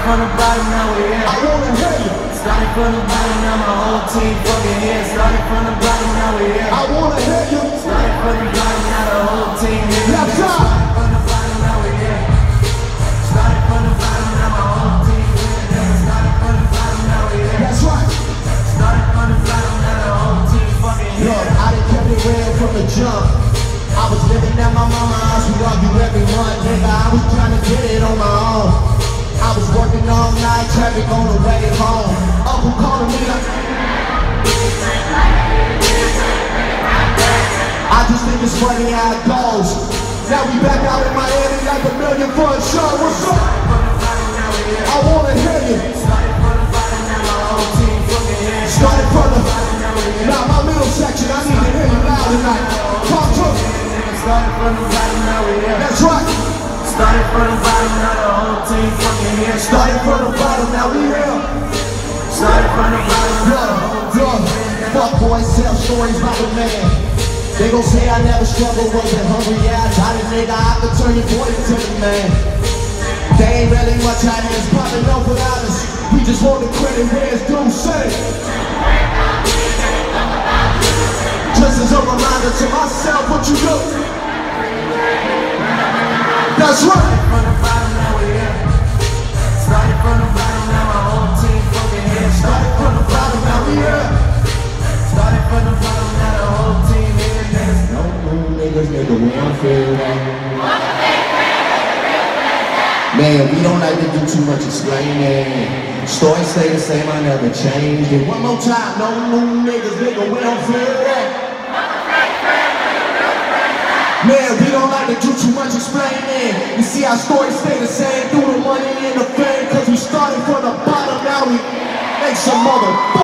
from the bottom, now we're here. I wanna hear you. Started from the bottom, now my whole team fucking here. Started from the bottom, now we're here. I wanna hear you. Started from the bottom, now the whole team here. Left side. Started from the bottom, now we're here. Started from the bottom, now my whole team here. Started from the bottom, now we're here. That's right. Started from the bottom, now the whole team fucking here. Look, I done kept it real from the jump. I was living at my mama's house, we argue every month, nigga. I was trying to get it on my own. I was working all night, traffic on the way home. Uncle calling me like, I just think it's funny how it goes. Now we back out in Miami like $1 million for a show. What's up? I wanna hear you. Started from the bottom, now my whole team fucking here. Started from the, now my middle section, I need to hear you loud tonight. Talk to me. Started from the bottom, now we're here. That's right. Started from the bottom, now the whole team fucking here. Started from the bottom, now we here. Started from the bottom, now the whole team Look, fuck boys tell stories about the man. They gon' say I never struggled, wasn't hungry, yeah, I got it, nigga. I could turn your boy into the man. They ain't really much out here, it's popping up without us. We just want the credit where it's due, say. Just as a reminder to myself, what you do. That's right. from the bottom, now we're here. Started from the bottom, now my whole team fucking here. Started from the bottom, now we here. Started from the bottom, now the whole team here. Niggas, No new niggas, nigga, we don't feel that. Man, we don't like to do too much explaining. Stories stay the same, I never changed it. One more time, no new niggas, nigga, we don't feel that. Man, we don't like to do too much explaining. You see our stories stay the same through the money and the fame. Cause we started from the bottom, now we make some mother